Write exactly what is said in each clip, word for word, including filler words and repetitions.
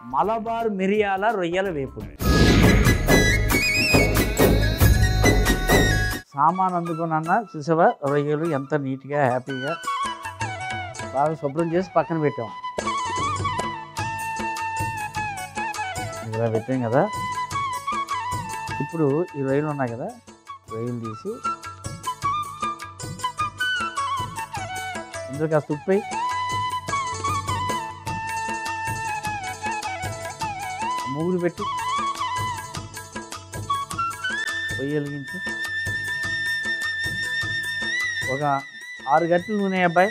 మలబార్ మిరియాల రొయ్యల వేపుడు. సామాన్ అందుకున్నా చూసావా, రొయ్యలు ఎంత నీట్గా హ్యాపీగా బాగా శుభ్రం చేసి పక్కన పెట్టాం. ఇలా పెట్టాం కదా. ఇప్పుడు ఈ రొయ్యలు ఉన్నాయి కదా, రొయ్యలు తీసి ఇందులో కాస్త ఉప్పు, మూగుడు పెట్టి పొయ్యి వెలిగించి ఒక ఆరు గంటలు నూనె అబ్బాయి.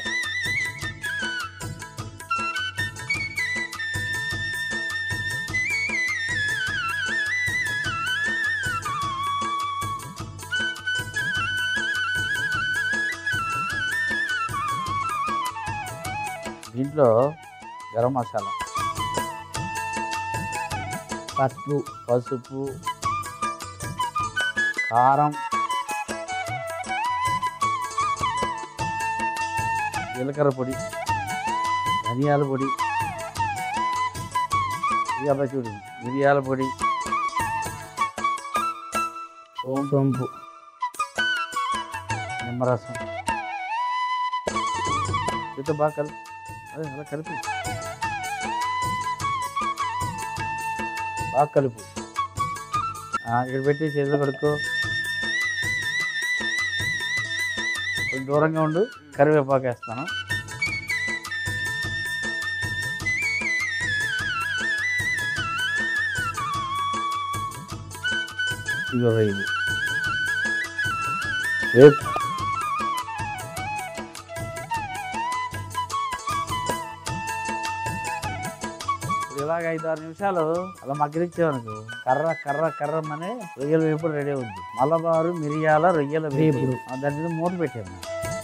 దీంట్లో గరం మసాలా, పసుపు పసుపు కారం, జీలకర్ర పొడి, ధనియాల పొడి, ఇక చూడు మిరియాల పొడి, సోంపు, నిమ్మరసం వీటితో బాగా కలిపి అదే అలా కలిపి బాగా కలుపు. ఇక్కడ పెట్టి చేతులు కడుక్కో. కొంచెం దూరంగా ఉండు. కరివేపాకు వేస్తాను. ఇగో ఇది వేపు. ఇలాగ ఐదు ఆరు నిమిషాలు అలా మగ్గనిచ్చేవనుకో కర్ర కర్ర కర్రమని రొయ్యల వేపుడు రెడీ అవుద్ది. మలబారు మిరియాల రొయ్యల వేపుడు. దాని మీద మూత పెట్టాను.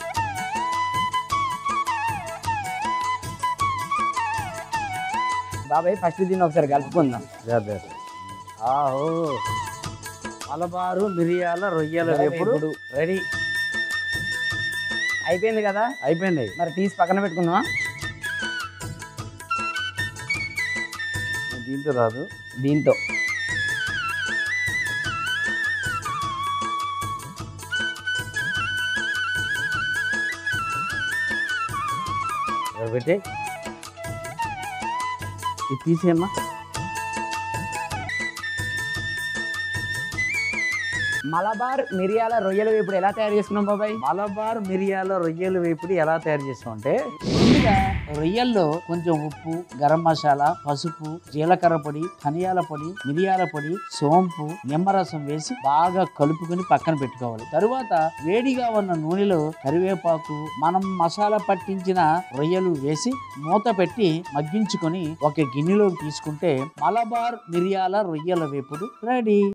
బాబాయ్ ఫస్ట్ దీన్ని ఒకసారి కలుపుకుందాం. ఆహో, మలబారు మిరియాల రొయ్యల వేపుడు రెడీ అయిపోయింది కదా. అయిపోయింది. మరి తీసి పక్కన పెట్టుకుందామా? దీంతో రాదు, దీంతో పెట్టి ఇది తీసేయమ్మా. మలబార్ మిరియాల రొయ్యల వేపుడు ఎలా తయారు చేసుకున్నాం బాబాయ్? మలబార్ మిరియాల రొయ్యల వేపుడు ఎలా తయారు చేస్తాం అంటే, ముందుగా రొయ్యల్లో కొంచెం ఉప్పు, గరం మసాలా, పసుపు, జీలకర్ర పొడి, ధనియాల పొడి, మిరియాల పొడి, సోంపు, నిమ్మరసం వేసి బాగా కలుపుకొని పక్కన పెట్టుకోవాలి. తరువాత వేడిగా ఉన్న నూనెలో కరివేపాకు, మనం మసాలా పట్టించిన రొయ్యలు వేసి మూత పెట్టి మగ్గించుకొని ఒక గిన్నెలోకి తీసుకుంటే మలబార్ మిరియాల రొయ్యల వేపుడు రెడీ.